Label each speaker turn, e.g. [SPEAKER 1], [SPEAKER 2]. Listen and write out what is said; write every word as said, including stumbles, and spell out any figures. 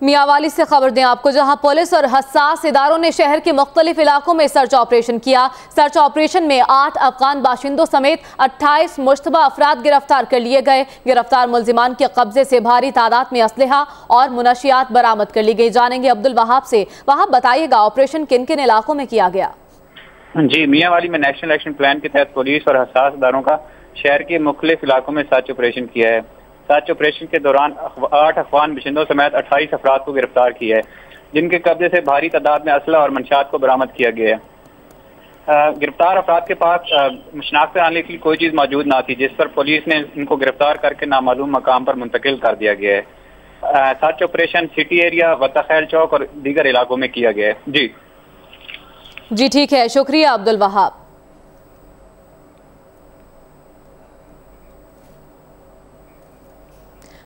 [SPEAKER 1] मियांवाली से खबर दें आपको, जहां पुलिस और हसास इदारों ने शहर के मुख्तलिफ इलाकों में सर्च ऑपरेशन किया। सर्च ऑपरेशन में आठ अफगान बाशिंदों समेत अट्ठाईस मुश्तबा अफराद गिरफ्तार कर लिए गए। गिरफ्तार मुल्जिमान के कब्जे से भारी तादाद में असलहा और मुनशियात बरामद कर ली गई। जानेंगे अब्दुल वहाब से। वहाब, बताइएगा ऑपरेशन किन किन इलाकों में किया गया?
[SPEAKER 2] जी, मियांवाली में नेशनल एक्शन प्लान के तहत पुलिस और हसास इदारों का शहर के मुख्तलिफ इलाकों में सर्च ऑपरेशन किया है। सर्च ऑपरेशन के दौरान आठ अफगान बाशिंदों समेत अट्ठाईस अफराद को गिरफ्तार किया है, जिनके कब्जे से भारी तादाद में असला और मंशात को बरामद किया गया है। गिरफ्तार अफराद के पास शनाख्त आने के लिए कोई चीज मौजूद ना थी, जिस पर पुलिस ने इनको गिरफ्तार करके नामालूम मकाम पर मुंतकिल कर दिया गया है। Search operation city area, Wattakhel चौक और दीगर इलाकों में किया गया है। जी
[SPEAKER 1] जी ठीक है, शुक्रिया अब्दुल वहाब।